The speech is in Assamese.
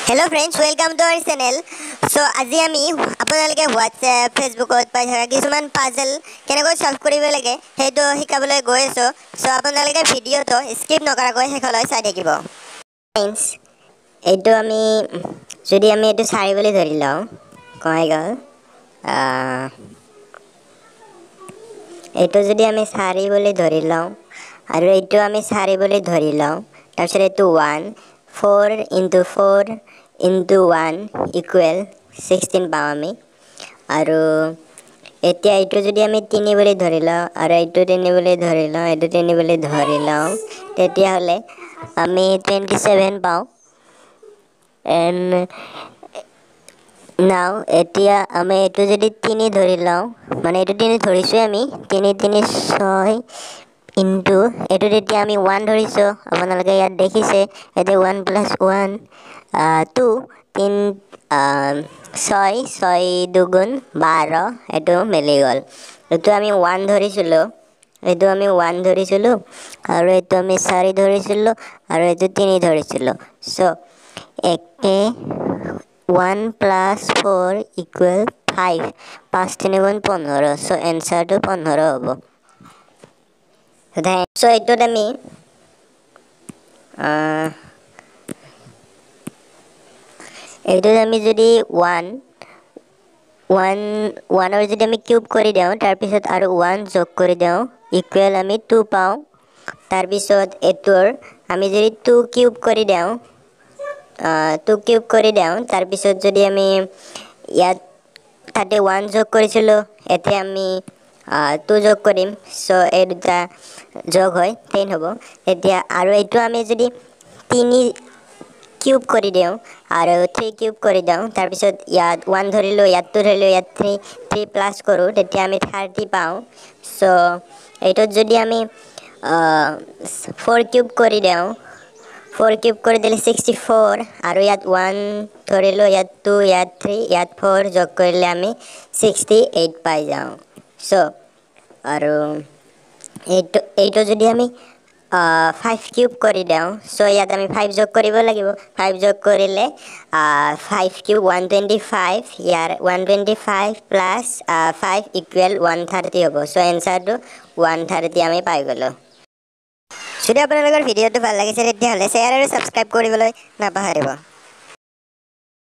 Hello friends, welcome to our channel. So আজি আমি আপোনালোকে WhatsApp, Facebook-ত পাই থকা কিছুমান পাজল কেনেকৈ সলভ কৰিব লাগে হেতু শিকাবলৈ গৈ আছো। সো আপোনালোকে ভিডিওটো স্কিপ নকৰাকৈ শেষলৈ চাই থাকিব। Friends, এইটো আমি যদি আমি এইটো 4 বুলি ধৰি লওঁ কয় গল এইটো যদি আমি 4 বুলি ধৰি লওঁ আৰু এইটো আমি 4 বুলি ধৰি লওঁ তাৰপিছত এইটো 1 4 into 4 into 1 equal 16 পাওঁ আমি আৰু এতিয়া এইটো যদি আমি 3 বুলি ধৰি লওঁ আৰু এইটো 3 বুলি ধৰি লওঁ এইটো 3 বুলি ধৰি লওঁ তেতিয়া হলে আমি 27 পাওঁ and now এতিয়া আমি এইটো যদি 3 ধৰি লওঁ মানে এইটো 3 ধৰিছো আমি 3 3 6 into এইটো তেতিয়া আমি 1 ধৰিছো আপোনালোকে ইয়াত দেখিছে এতে 1 plus 1 2 3 6 6 দুগুণ 12 এটো মিলি গল এটো আমি 1 ধৰিছিলো এটো আমি 1 ধৰিছিলো আৰু এটো আমি 4 ধৰিছিলো আৰু এটো 3 ধৰিছিলো সো একে 1 plus 4 equal 5 5 3 গুণ 15 সো आंसर to 15 হ'ব সো এইটো আমি এইটো আমি যদি 1 1 যদি আমি কিউব কৰি দিও তাৰ পিছত আৰু 1 যোগ কৰি দিও ইকুৱেল আমি 2 পাও তাৰ পিছত এটোৰ আমি যদি 2 কিউব কৰি দিও 2 কিউব কৰি দিও তাৰ পিছত যদি আমি ইয়াত তাতে 1 যোগ কৰিছিলো এতে আমি 2 যোগ কৰিম সো এই দুটা যোগ হয় 10 হ'ব এতিয়া আৰু এইটো আমি যদি 3 কিউব কৰি দিও আৰু 3 কিউব কৰি দিও তাৰ পিছত ইয়াত 1 ধৰিলো ইয়াত 2 ধৰিলো ইয়াত 3 প্লাস কৰো তেতিয়া আমি 30 পাও সো এইটো যদি আমি 4 কিউব কৰি দিও 4 কিউব কৰি দিলে 64 আৰু ইয়াত 1 ধৰিলো ইয়াত 2 ইয়াত 3 ইয়াত 4 যোগ কৰিলে আমি 68 পাই যাও সো আৰু এইটো যদি আমি 5 কিউব কৰি দিও সো ইয়াত আমি 5 যোগ কৰিব লাগিব 5 যোগ কৰিলে 5 কিউব 125 ইয়াৰ 125 প্লাস 5 ইকুৱেল 130 হ'ব সো आंसर to 130 আমি পাই গলো যদি আপোনালোকৰ ভিডিওটো ভাল লাগিছে তেতিয়াহলে শেয়াৰ আৰু সাবস্ক্ৰাইব কৰিবলৈ নাপাহৰিব